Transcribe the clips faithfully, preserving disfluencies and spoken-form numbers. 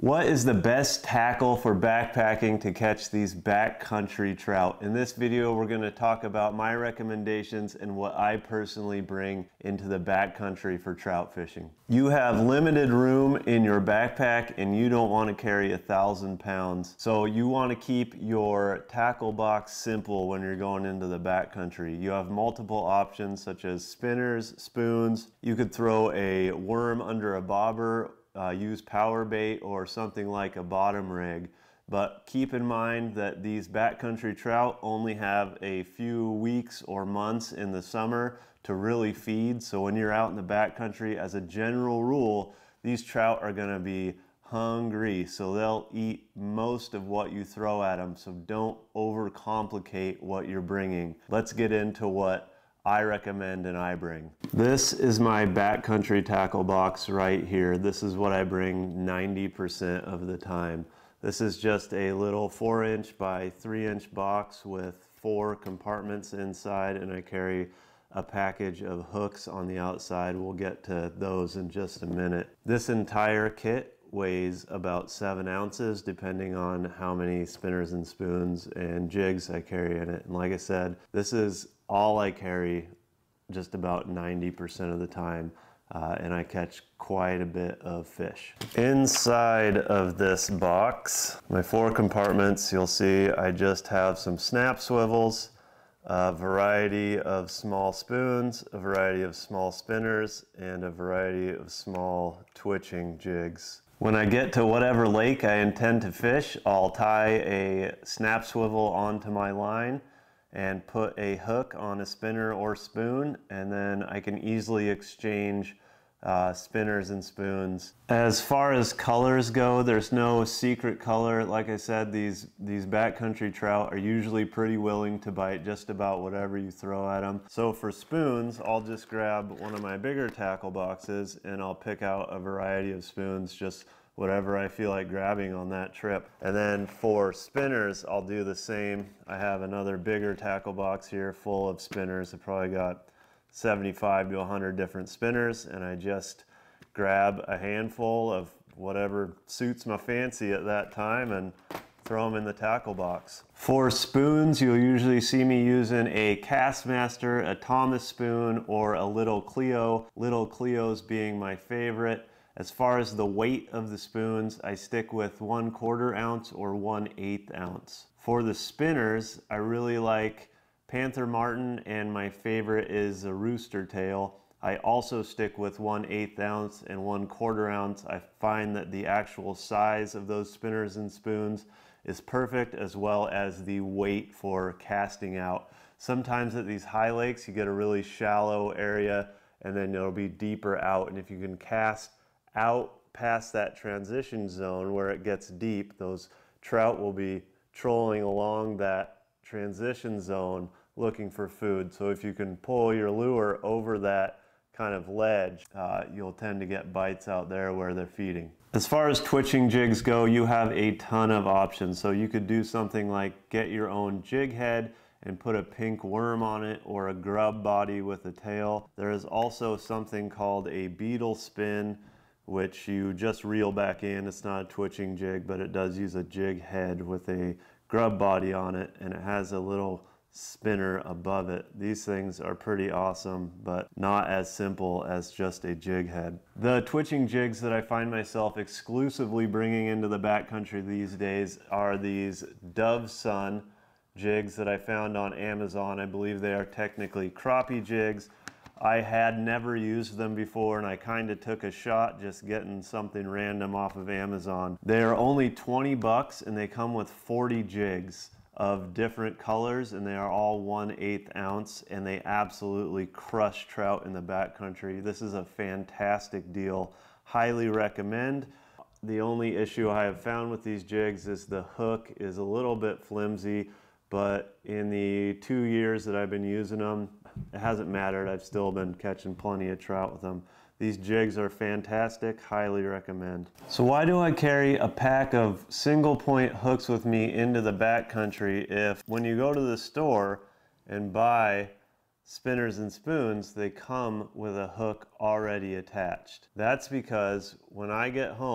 What is the best tackle for backpacking to catch these backcountry trout? In this video, we're going to talk about my recommendations and what I personally bring into the backcountry for trout fishing. You have limited room in your backpack and you don't want to carry a thousand pounds. So you want to keep your tackle box simple when you're going into the backcountry. You have multiple options such as spinners, spoons. You could throw a worm under a bobber, Uh, use power bait or something like a bottom rig. But keep in mind that these backcountry trout only have a few weeks or months in the summer to really feed. So when you're out in the backcountry, as a general rule, these trout are gonna be hungry. So they'll eat most of what you throw at them. So don't overcomplicate what you're bringing. Let's get into what I recommend and I bring. This is my backcountry tackle box right here. This is what I bring ninety percent of the time. This is just a little four inch by three inch box with four compartments inside, and I carry a package of hooks on the outside. We'll get to those in just a minute. This entire kit weighs about seven ounces depending on how many spinners and spoons and jigs I carry in it. And like I said, this is all I carry just about ninety percent of the time, uh, and I catch quite a bit of fish. Inside of this box, my four compartments, you'll see I just have some snap swivels, a variety of small spoons, a variety of small spinners, and a variety of small twitching jigs. When I get to whatever lake I intend to fish, I'll tie a snap swivel onto my line and put a hook on a spinner or spoon, and then I can easily exchange uh, spinners and spoons. As far as colors go, there's no secret color. Like I said, these, these backcountry trout are usually pretty willing to bite just about whatever you throw at them. So for spoons, I'll just grab one of my bigger tackle boxes and I'll pick out a variety of spoons, just whatever I feel like grabbing on that trip. And then for spinners, I'll do the same. I have another bigger tackle box here full of spinners. I probably got seventy-five to a hundred different spinners, and I just grab a handful of whatever suits my fancy at that time and throw them in the tackle box. For spoons, you'll usually see me using a Kastmaster, a Thomas spoon, or a Little Cleo. Little Cleo's being my favorite. As far as the weight of the spoons, I stick with one quarter ounce or one eighth ounce. For the spinners, I really like Panther Martin, and my favorite is a Rooster Tail. I also stick with one eighth ounce and one quarter ounce. I find that the actual size of those spinners and spoons is perfect, as well as the weight for casting out. Sometimes at these high lakes, you get a really shallow area and then it'll be deeper out. And if you can cast out past that transition zone where it gets deep, those trout will be trolling along that transition zone looking for food. So if you can pull your lure over that kind of ledge, uh, you'll tend to get bites out there where they're feeding. As far as twitching jigs go, you have a ton of options. So you could do something like get your own jig head and put a pink worm on it, or a grub body with a tail. There is also something called a beetle spin, which you just reel back in. It's not a twitching jig, but it does use a jig head with a grub body on it, and it has a little spinner above it. These things are pretty awesome, but not as simple as just a jig head. The twitching jigs that I find myself exclusively bringing into the backcountry these days are these Dove Sun jigs that I found on Amazon. I believe they are technically crappie jigs. I had never used them before, and I kind of took a shot just getting something random off of Amazon. They are only twenty bucks, and they come with forty jigs of different colors, and they are all one eighth ounce, and they absolutely crush trout in the backcountry. This is a fantastic deal. Highly recommend. The only issue I have found with these jigs is the hook is a little bit flimsy, but in the two years that I've been using them, it hasn't mattered. I've still been catching plenty of trout with them. These jigs are fantastic, highly recommend. So why do I carry a pack of single point hooks with me into the backcountry if when you go to the store and buy spinners and spoons, they come with a hook already attached? That's because when I get home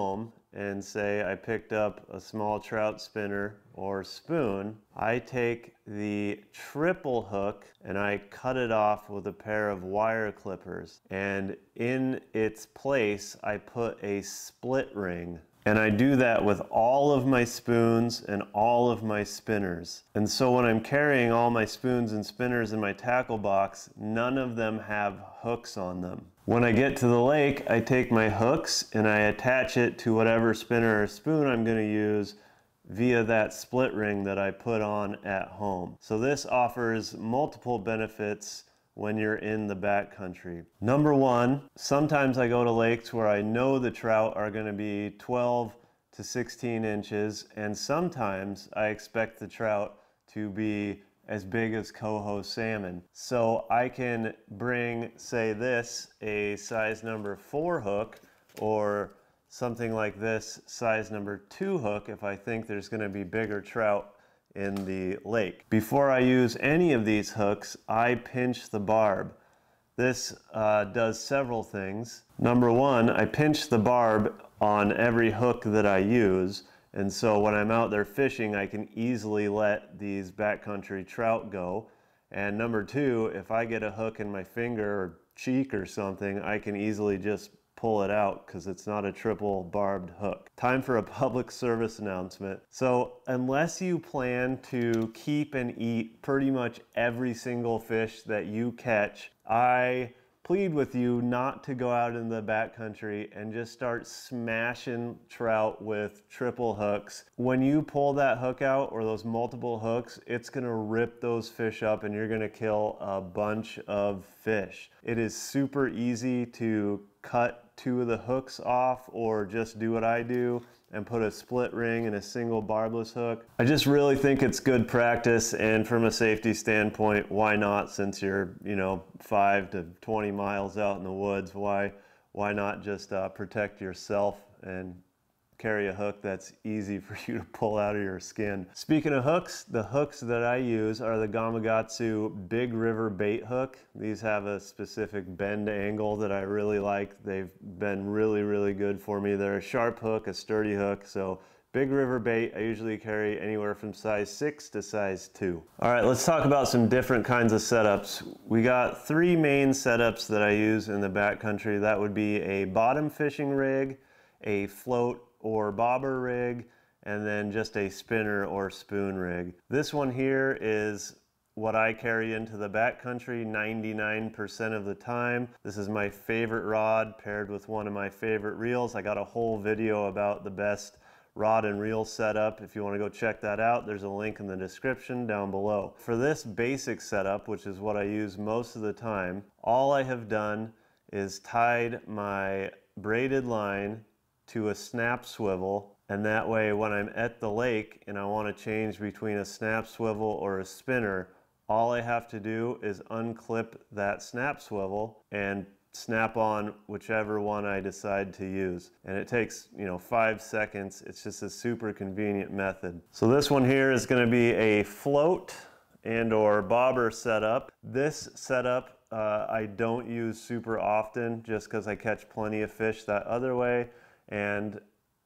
and say I picked up a small trout spinner or spoon, I take the triple hook and I cut it off with a pair of wire clippers. And in its place, I put a split ring. And I do that with all of my spoons and all of my spinners. And so when I'm carrying all my spoons and spinners in my tackle box, none of them have hooks on them. When I get to the lake, I take my hooks and I attach it to whatever spinner or spoon I'm going to use via that split ring that I put on at home. So this offers multiple benefits when you're in the backcountry. Number one, sometimes I go to lakes where I know the trout are going to be twelve to sixteen inches, and sometimes I expect the trout to be as big as coho salmon. So I can bring, say this, a size number four hook, or something like this, size number two hook, if I think there's gonna be bigger trout in the lake. Before I use any of these hooks, I pinch the barb. This uh, does several things. Number one, I pinch the barb on every hook that I use, and so when I'm out there fishing, I can easily let these backcountry trout go. And number two, if I get a hook in my finger or cheek or something, I can easily just pull it out because it's not a triple barbed hook. Time for a public service announcement. So unless you plan to keep and eat pretty much every single fish that you catch, I plead with you not to go out in the backcountry and just start smashing trout with triple hooks. When you pull that hook out, or those multiple hooks, it's gonna rip those fish up and you're gonna kill a bunch of fish. It is super easy to cut two of the hooks off, or just do what I do and put a split ring and a single barbless hook. I just really think it's good practice, and from a safety standpoint, why not? Since you're, you know, five to twenty miles out in the woods, why why not just uh, protect yourself and carry a hook that's easy for you to pull out of your skin. Speaking of hooks, the hooks that I use are the Gamakatsu Big River Bait Hook. These have a specific bend angle that I really like. They've been really, really good for me. They're a sharp hook, a sturdy hook, so Big River Bait, I usually carry anywhere from size six to size two. All right, let's talk about some different kinds of setups. We got three main setups that I use in the backcountry. That would be a bottom fishing rig, a float or bobber rig, and then just a spinner or spoon rig. This one here is what I carry into the backcountry ninety-nine percent of the time. This is my favorite rod paired with one of my favorite reels. I got a whole video about the best rod and reel setup. If you want to go check that out, there's a link in the description down below. For this basic setup, which is what I use most of the time, all I have done is tied my braided line to a snap swivel, and that way when I'm at the lake and I want to change between a snap swivel or a spinner, all I have to do is unclip that snap swivel and snap on whichever one I decide to use. And it takes, you know, five seconds. It's just a super convenient method. So this one here is going to be a float and or bobber setup. This setup uh, I don't use super often just because I catch plenty of fish that other way. And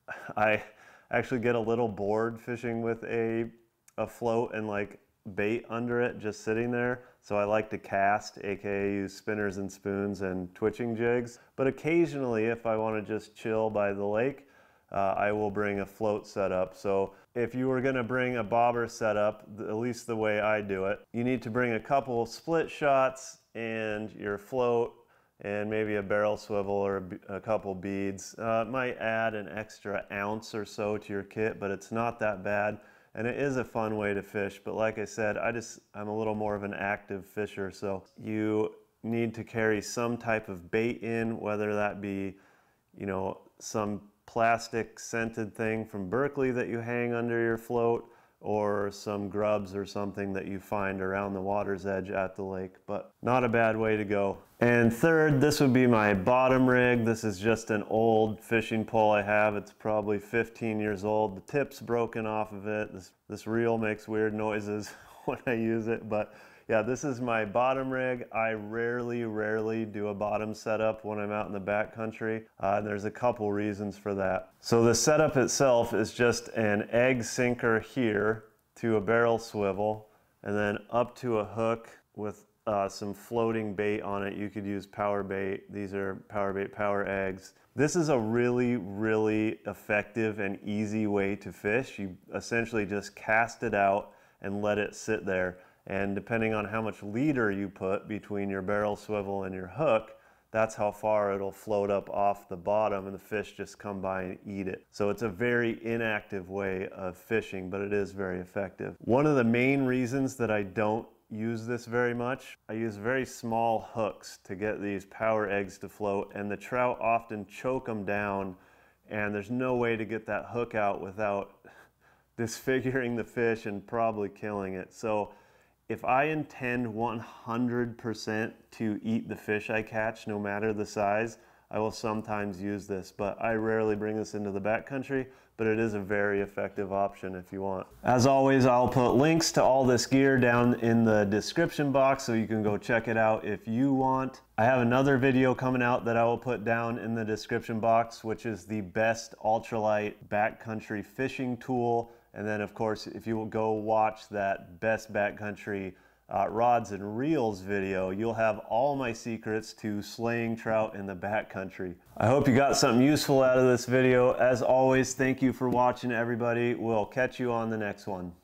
I actually get a little bored fishing with a, a float and like bait under it just sitting there. So I like to cast, aka use spinners and spoons and twitching jigs. But occasionally, if I want to just chill by the lake, uh, I will bring a float setup. So if you were going to bring a bobber setup, at least the way I do it, you need to bring a couple split shots and your float, and maybe a barrel swivel or a, a couple beads. Uh, it might add an extra ounce or so to your kit, but it's not that bad. And it is a fun way to fish. But like I said, I just, I'm a little more of an active fisher. So you need to carry some type of bait in, whether that be, you know, some plastic scented thing from Berkley that you hang under your float, or some grubs or something that you find around the water's edge at the lake, but not a bad way to go. And third, this would be my bottom rig. This is just an old fishing pole I have. It's probably fifteen years old. The tip's broken off of it. This, this reel makes weird noises when I use it, but yeah, this is my bottom rig. I rarely, rarely do a bottom setup when I'm out in the backcountry. Uh, and there's a couple reasons for that. So the setup itself is just an egg sinker here to a barrel swivel, and then up to a hook with uh, some floating bait on it. You could use power bait. These are power bait power eggs. This is a really, really effective and easy way to fish. You essentially just cast it out and let it sit there. And depending on how much leader you put between your barrel swivel and your hook, that's how far it'll float up off the bottom and the fish just come by and eat it. So it's a very inactive way of fishing, but it is very effective. One of the main reasons that I don't use this very much, I use very small hooks to get these power eggs to float, and the trout often choke them down, and there's no way to get that hook out without disfiguring the fish and probably killing it. So if I intend one hundred percent to eat the fish I catch, no matter the size, I will sometimes use this, but I rarely bring this into the backcountry, but it is a very effective option if you want. As always, I'll put links to all this gear down in the description box so you can go check it out if you want. I have another video coming out that I will put down in the description box, which is the best ultralight backcountry fishing tool. And then of course, if you will go watch that best backcountry uh, rods and reels video, you'll have all my secrets to slaying trout in the backcountry. I hope you got something useful out of this video. As always, thank you for watching, everybody. We'll catch you on the next one.